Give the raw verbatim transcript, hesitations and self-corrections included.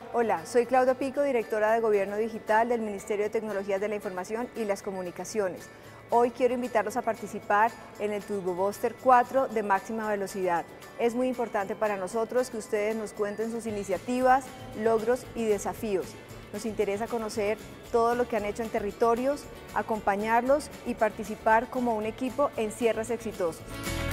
Hola, soy Claudia Pico, directora de Gobierno Digital del Ministerio de Tecnologías de la Información y las Comunicaciones. Hoy quiero invitarlos a participar en el Turbo Booster cuatro de máxima velocidad. Es muy importante para nosotros que ustedes nos cuenten sus iniciativas, logros y desafíos. Nos interesa conocer todo lo que han hecho en territorios, acompañarlos y participar como un equipo en cierres exitosos.